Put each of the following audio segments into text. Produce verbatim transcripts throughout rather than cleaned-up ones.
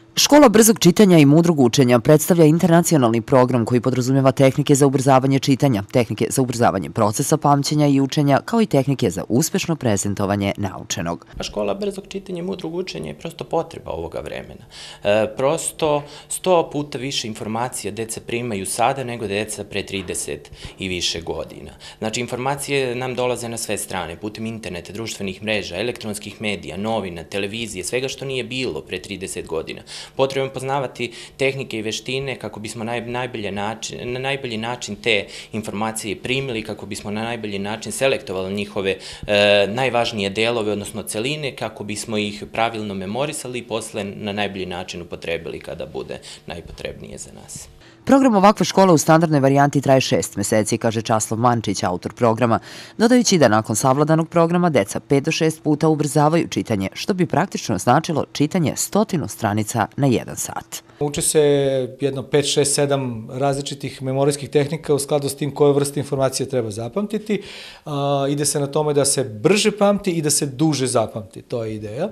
Škola brzog čitanja i mudrog učenja predstavlja internacionalni program koji podrazumeva tehnike za ubrzavanje čitanja, tehnike za ubrzavanje procesa pamćenja i učenja, kao i tehnike za uspešno prezentovanje naučenog. Škola brzog čitanja i mudrog učenja je prosto potreba ovoga vremena. Prosto sto puta više informacija deca primaju sada nego deca pre trideset i više godina. Znači, informacije nam dolaze na sve strane, putem interneta, društvenih mreža, elektronskih medija, novina, televizije, svega što nije bilo pre trideset godina. Potrebno je poznavati tehnike i veštine kako bismo na najbolji način te informacije primili, kako bismo na najbolji način selektovali njihove najvažnije delove, odnosno celine, kako bismo ih pravilno memorisali i posle na najbolji način upotrebili kada bude najpotrebnije za nas. Program ovakve škole u standardnoj varijanti traje šest meseci, kaže Časlav Mančić, autor programa, dodajući da nakon savladanog programa deca pet do šest puta ubrzavaju čitanje, što bi praktično značilo čitanje stotinu stranica na jedan sat. Uče se jedno pet, šest, sedam različitih memorijskih tehnika u skladu s tim koje vrste informacije treba zapamtiti. Ide se na tome da se brže pamti i da se duže zapamti, to je ideja.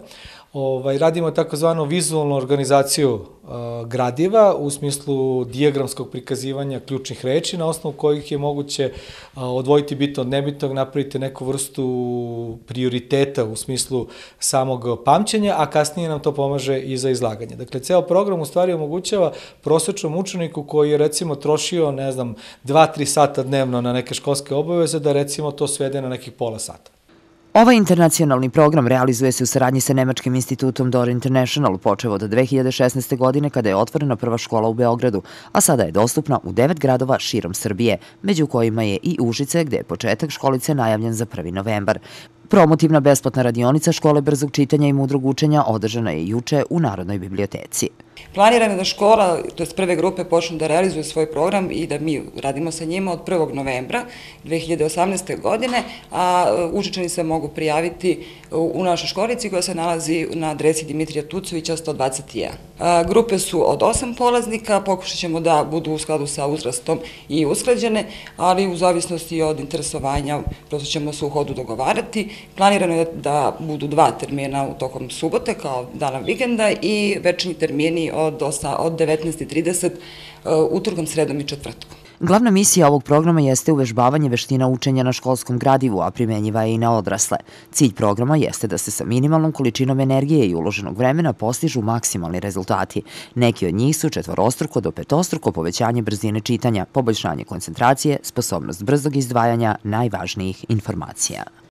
Radimo takozvanu vizualnu organizaciju gradiva u smislu dijagramskog prikazivanja ključnih reči na osnovu kojih je moguće odvojiti bitno od nebitnog, napraviti neku vrstu prioriteta u smislu samog pamćenja, a kasnije nam to pomaže i za izlaganje. Dakle, ceo program u stvari omogućava prosečnom učeniku koji je recimo trošio, ne znam, dva do tri sata dnevno na neke školske obaveze, da recimo to svede na nekih pola sata. Ovaj internacionalni program realizuje se u saradnji sa nemačkim institutom Door International, počev od dve hiljade šesnaeste. godine kada je otvorena prva škola u Beogradu, a sada je dostupna u devet gradova širom Srbije, među kojima je i Užice, gde je početak školice najavljen za prvi novembar. Promotivna besplatna radionica škole brzog čitanja i mudrog učenja održana je juče u Narodnoj biblioteci. Planirano je da škola, to je prve grupe, počnu da realizuju svoj program i da mi radimo sa njima od prvog novembra dve hiljade osamnaeste. godine, a Užičani se mogu prijaviti u našoj školici koja se nalazi na adresi Dimitrija Tucovića sto dvadeset jedan. Grupe su od osam polaznika, pokušat ćemo da budu u skladu sa uzrastom i usklađene, ali u zavisnosti od interesovanja prosto ćemo se u hodu dogovarati. Planirano je da budu dva termina u tokom subote kao dana vikenda i večernji termini od devetnaest i trideset utorkom, sredom i četvrtkom. Glavna misija ovog programa jeste uvežbavanje veština učenja na školskom gradivu, a primenjiva je i na odrasle. Cilj programa jeste da se sa minimalnom količinom energije i uloženog vremena postižu maksimalni rezultati. Neki od njih su četvorostruko do petostruko povećanje brzine čitanja, poboljšanje koncentracije, sposobnost brzog izdvajanja najvažnijih informacija.